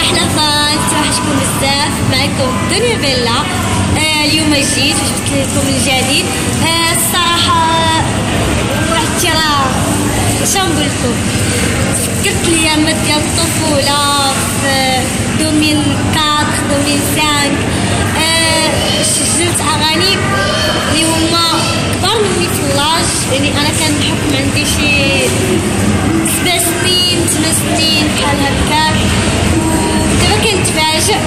احلى فان توحشكم بزاف. معكم دنيا بيلا. اليوم جيت وجبت لكم الجديد. الصراحه واحد راه شنقولكم، فكرت الايامات ديال الطفوله في 2004 2005. سجلت اغاني اللي هما كبار مني في اللاج، يعني انا كان بحكم عندي شي 7 سنين 8 سنين بحال هكاك. ودابا كنتفاجئ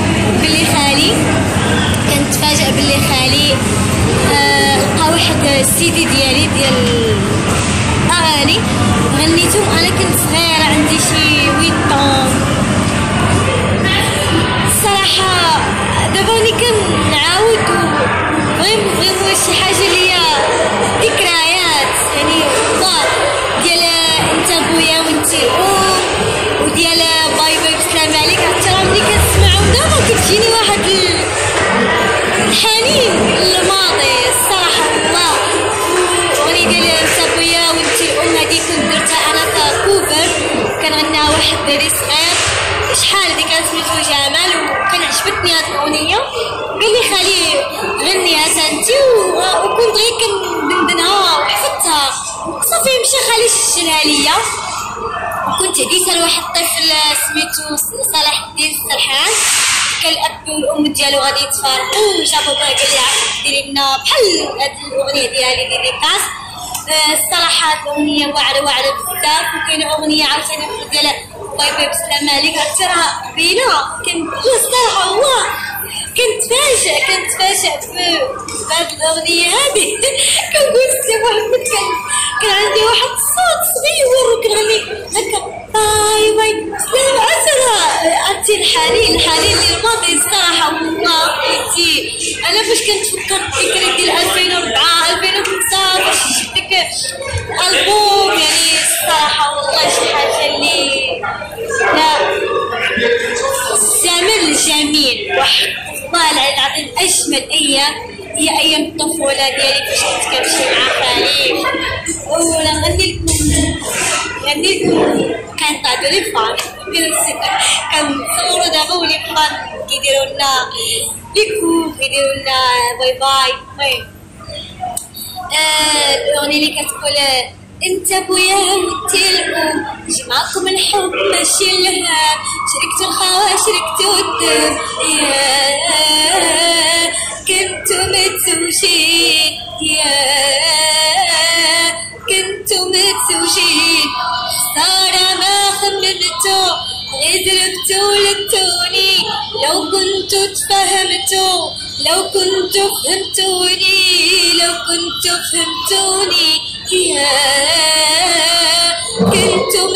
باللي خالي لقى واحد السيدي ديالي ديال اغاني غنيتهم. انا كنت صغيره عندي شي 8 طون. الصراحه دابا ملي كنعاود فريمون شي حاجه ليا ذكريات، يعني والله ديال انت بويا وانت الام، وديال باي باي بسلام عليك. حتى راه ملي كنسمعهم دابا كتجيني واحد الحنين للماضي الصراحه والله. اغنيه ديال انت بويا وانت الام هادي كنت درتها انا ككوفر، كنغنيها واحد دري صغير شحال هادي كان سميتو جمال، وكان عجبتني هاد الاغنيه. قال لي خالي غنيها انت، وكنت غير كندندنها وحفظتها. صافي مشى خالي سجلها ليا. كنت هديتها لواحد الطفل سميتو صلاح الدين السرحان، كان الاب والام ديالو غادي يتفارقوا، جا بابا قال لي عرفتي ديري لنا بحال هاد الاغنيه ديالي ديديكاس. الصراحه الاغنيه واعره بزاف. وكاينه اغنيه عاوتاني ديال باي باي بسلام عليك، عرفتي راه قبيله الصراحه والله كنتفاجئ بهاد الاغنيه هادي. كنقول سي محمد كان عندي واحد الصوت صغير وكنغني هكا باي باي بسلام. عرفتي الحنين للماضي الصراحه والله. بغيتي انا فاش كنتفكر الذكريات ديال 2004 2005 فاش شفت داك الالبوم، يعني الصراحه والله شي حاجه اللي لا الزمن الجميل. والله العظيم اجمل ايام هي ايام الطفوله ديالي فاش كنت كنمشي مع خالي. ولا غني لكم كنطادو لي فان كنصوروا دابا ولي فان كيديروا لنا ليكو كيديروا لنا باي باي. المهم الاغنيه اللي كتقول انت بويا وانت الام، جمعكم الحب ماشي الهام، شركتو الخوا شركتو الدم، كنتو متزوجين خسارة ما خممتو غير ضربتو ولدتوني. لو كنتو تفهمتو لو كنتو فهمتوني كنتو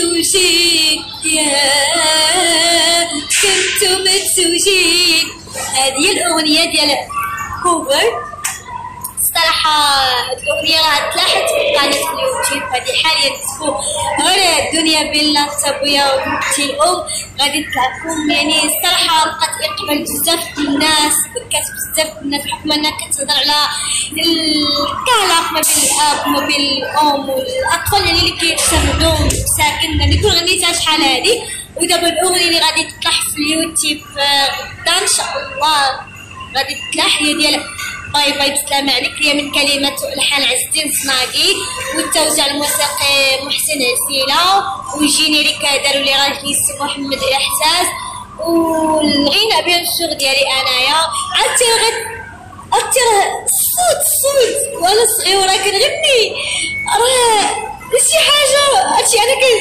متزوجين. هذه الأغنية ديال كوفر. الصراحة الأغنية راه تلاحت في قناة اليوتيوب هذه حاليا، تكتبوا غير دنيا بيلا انت بويا وانت الأم غادي تلعبكم. يعني الصراحة لقات إقبال بزاف ديال الناس، بزاف ديال الناس بحكم أنها كتهضر على العلاقة ما بين الأب وما بين الأم والأطفال، يعني اللي كيتشردوا ساكن. يعني كون غنيتها شحال هادي، ودابا الأغنية اللي غادي تطلع في اليوتيوب غدا إن شاء الله غادي تطلع هي ديال باي باي بسلام عليك، هي من كلمات والحان عز الدين صناقي، والتوزيع الموسيقي محسن عسيلة، والجينيريك داروا لي راجلي سي محمد الاحساس، والغناء بيان سور ديالي انايا. عرفتي راه الصوت وانا صغيره كنغني راه شي حاجه. عرفتي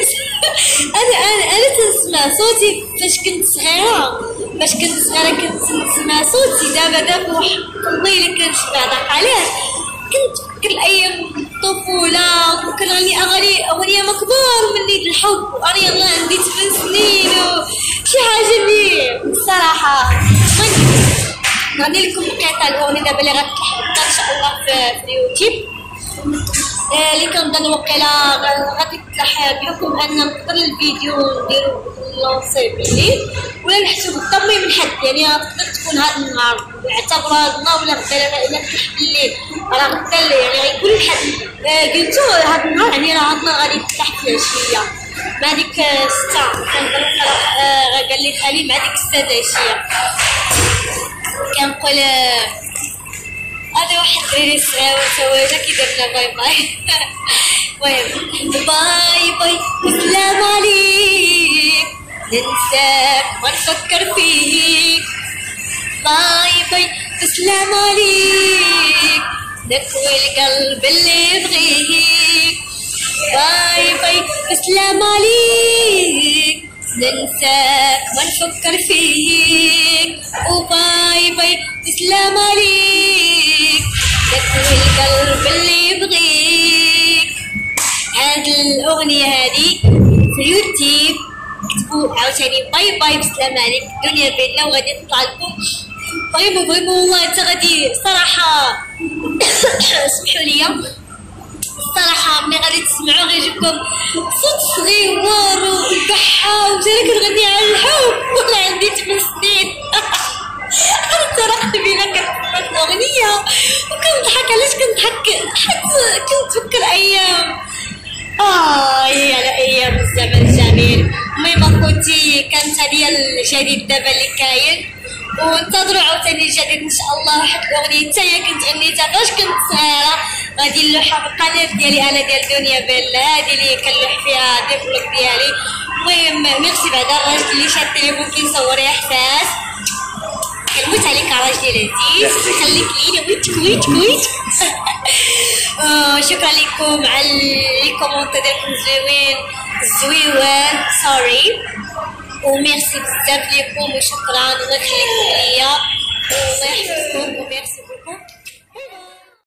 انا تنسمع صوتي فاش كنت صغيره كنت نسمع صوتي. دابا واحد الليله كنشبع ضاق عليه كنت فكر الايام الطفوله وكنغني اغنيه مكبور مني الحب، وانا يلاه عندي 8 سنين وشي حاجه اللي الصراحه غنغني لكم قطعه الاغنيه دابا اللي غتطلع ان شاء الله في اليوتيوب، اللي كنظن وقيلا غادي تطلع بحكم ان نقدر الفيديو نديرو لونسي بالليل ولا نحسو بالضمي من حد. يعني تقدر تكون هاد النهار نعتبرو هاد النهار ولا غدا الا فتح بالليل راه غدا يعني غيكون الحد قلتو هاد النهار، يعني راه هاد النهار غادي تفتح في العشيه. مع ديك 6 قال لي خالي مع ديك 6 العشيه كنقول هذا واحد الدراري صغير وتواجد كيدير لنا باي باي المهم باي باي السلام عليك ننساك ما نفكر فيك باي باي السلام عليك نكوي القلب اللي يبغيك باي باي السلام عليك ننساك ما نفكر فيك وباي باي السلام عليك نكوي القلب اللي يبغيك. هاد الأغنية هادي في اليوتيوب كتبوا عاوتاني باي باي بسلام عليك الدنيا بيننا وغادي تطلع لكم فريمون والله حتى غادي صراحة اسمحوا ليا الصراحة ملي غادي تسمعوا غيجيكم صوت صغير وكحة وجاي كنغني على الحب والله عندي 8 سنين انطلقت بينا كنسمع الأغنية وكنضحك. علاش كنضحك؟ حيت كنتفكر أيام يا على أيام الزمن الجميل. المهم اخوتي كانت هادي الجديد دابا اللي كاين وانتظروا عاوتاني الجديد ان شاء الله. واحد الاغنيه حتى هي كنت غنيتها فاش كنت صغيره غادي نلوحها في القناه ديالي انا ديال دنيا بيلا هادي اللي كنلوح فيها دي فلوق ديالي. المهم ميرسي بعدا الراجل اللي شاد التليفون كيصور يا حساس كنموت عليك راجلي العزيز خليك لينا ويتك ويتك شكرا لكم على لي كومونتير ديالكم الزويوان سوري وميرسي بزاف ليكم وشكرا الله يخليكم ليا والله يحفظكم وميرسي.